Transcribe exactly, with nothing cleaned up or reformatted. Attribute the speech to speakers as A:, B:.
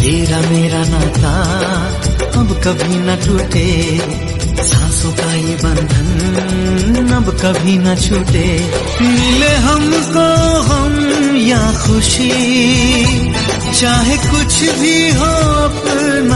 A: तेरा मेरा नाता अब कभी न टूटे, सांसों का ये बंधन अब कभी न छूटे। मिले हमको हम या खुशी, चाहे कुछ भी हो अपना